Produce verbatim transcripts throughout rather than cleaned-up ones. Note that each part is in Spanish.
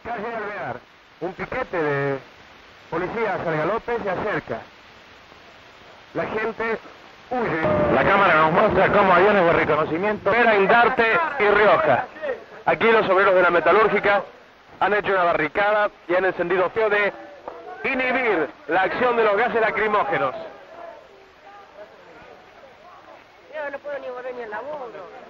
Calle Alvear, un piquete de policías al galope se acerca. La gente huye. La cámara nos muestra cómo aviones de reconocimiento eran Indarte y Rioja. Aquí los obreros de la metalúrgica han hecho una barricada y han encendido fuego de inhibir la acción de los gases lacrimógenos. Yo no puedo ni volver ni al laburo.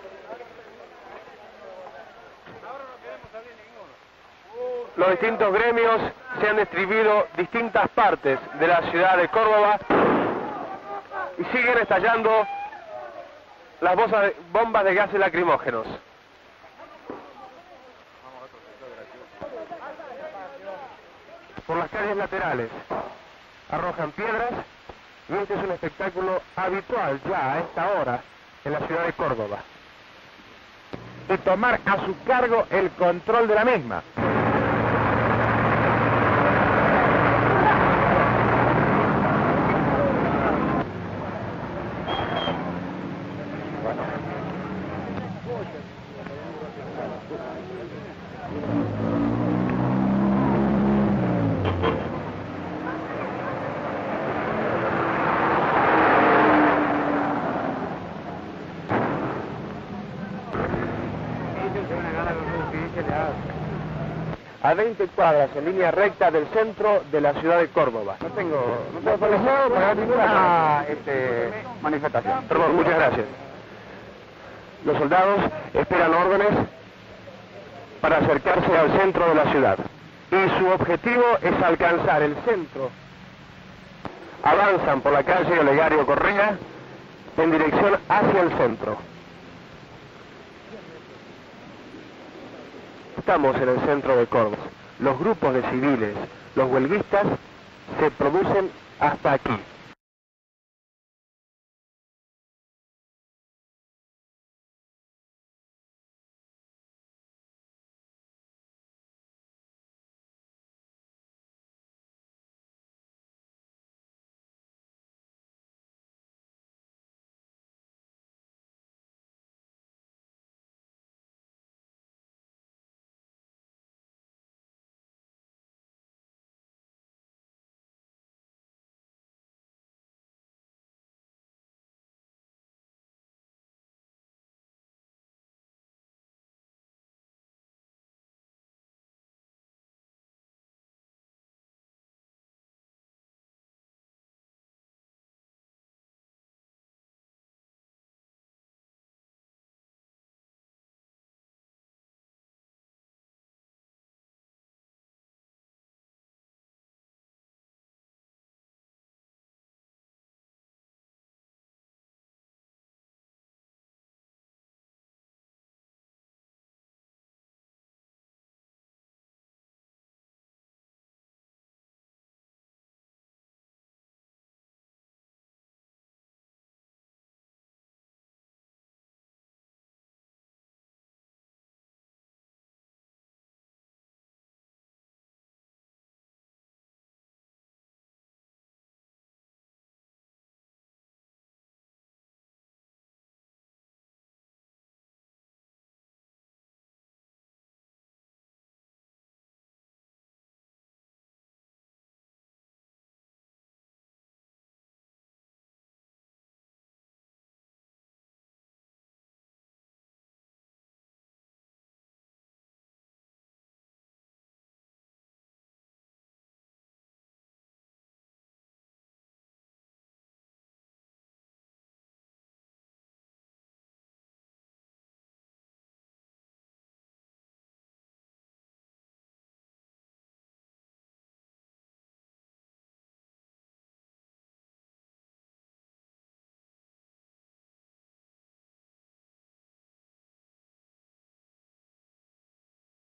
Los distintos gremios se han distribuido distintas partes de la ciudad de Córdoba y siguen estallando las bombas de gases lacrimógenos. Por las calles laterales arrojan piedras y este es un espectáculo habitual ya a esta hora en la ciudad de Córdoba. Y tomar a su cargo el control de la misma. A veinte cuadras en línea recta del centro de la ciudad de Córdoba. No tengo, no tengo permiso para ninguna este, manifestación. Perdón, muchas gracias. Los soldados esperan órdenes para acercarse al centro de la ciudad. Y su objetivo es alcanzar el centro. Avanzan por la calle Olegario Correa en dirección hacia el centro. Estamos en el centro de Córdoba. Los grupos de civiles, los huelguistas, se producen hasta aquí.